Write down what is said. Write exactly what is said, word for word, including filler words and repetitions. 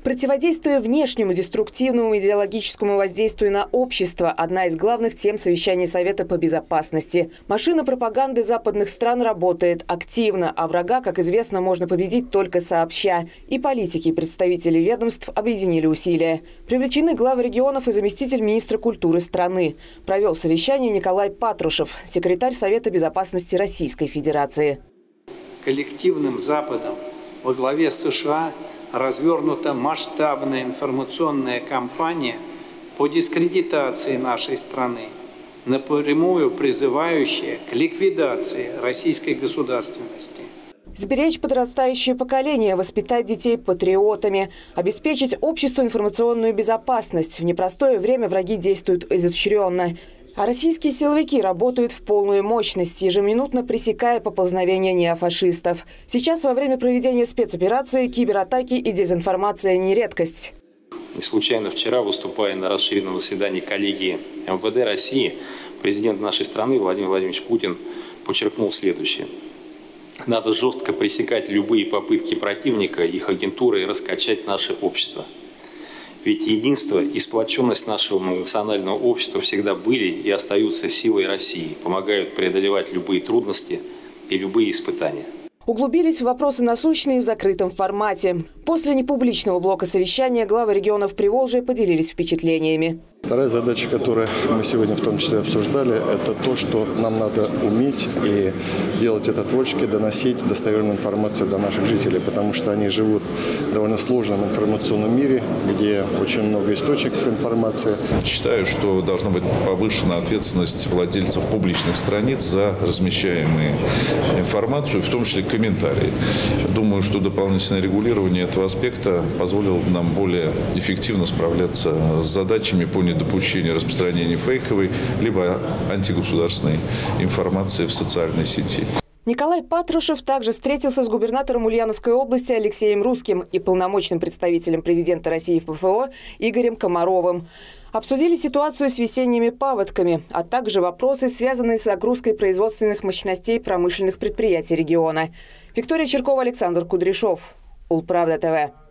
Противодействие внешнему деструктивному идеологическому воздействию на общество – одна из главных тем совещания Совета по безопасности. Машина пропаганды западных стран работает активно, а врага, как известно, можно победить только сообща. И политики, и представители ведомств объединили усилия. Привлечены главы регионов и заместитель министра культуры страны. Провел совещание Николай Патрушев, секретарь Совета безопасности Российской Федерации. Коллективным Западом во главе с США развернута масштабная информационная кампания по дискредитации нашей страны, напрямую призывающая к ликвидации российской государственности. Сберечь подрастающее поколение, воспитать детей патриотами, обеспечить обществу информационную безопасность. В непростое время враги действуют изощренно. А российские силовики работают в полную мощность, ежеминутно пресекая поползновения неофашистов. Сейчас во время проведения спецоперации кибератаки и дезинформация не редкость. Не случайно вчера, выступая на расширенном заседании коллегии эм вэ дэ России, президент нашей страны Владимир Владимирович Путин подчеркнул следующее. Надо жестко пресекать любые попытки противника, их агентуры, раскачать наше общество. Ведь единство и сплоченность нашего национального общества всегда были и остаются силой России, помогают преодолевать любые трудности и любые испытания. Углубились в вопросы насущные в закрытом формате. После непубличного блока совещания главы регионов Приволжья поделились впечатлениями. Вторая задача, которую мы сегодня в том числе обсуждали, это то, что нам надо уметь и делать это творчески, доносить достоверную информацию до наших жителей, потому что они живут в довольно сложном информационном мире, где очень много источников информации. Считаю, что должна быть повышена ответственность владельцев публичных страниц за размещаемую информацию, в том числе комментарии. Думаю, что дополнительное регулирование этого аспекта позволило нам более эффективно справляться с задачами по недопущению распространения фейковой либо антигосударственной информации в социальной сети. Николай Патрушев также встретился с губернатором Ульяновской области Алексеем Русским и полномочным представителем президента России в пэ эф о Игорем Комаровым. Обсудили ситуацию с весенними паводками, а также вопросы, связанные с загрузкой производственных мощностей промышленных предприятий региона. Виктория Черкова, Александр Кудряшов. Улправда ТВ.